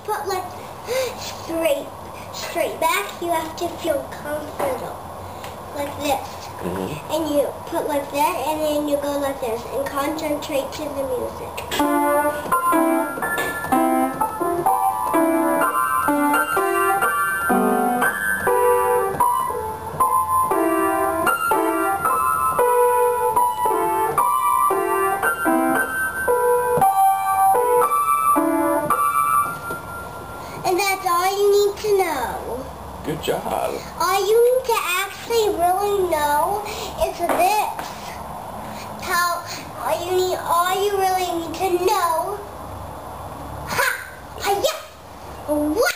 put like straight back. You have to feel comfortable. Like this. And you put like that, and then you go like this, and concentrate to the music. And that's all you need to know. Good job. All you need to actually really know is this. All you really need to know. Ha! Hi-ya! What?